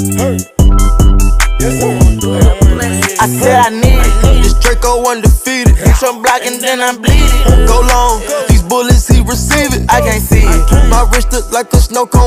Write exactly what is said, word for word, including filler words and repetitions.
I said I need it. This Draco undefeated. Bitch, I'm blocking, then I'm bleeding. Go long. These bullets, he receive it. I can't see it. My wrist look like a snow cone.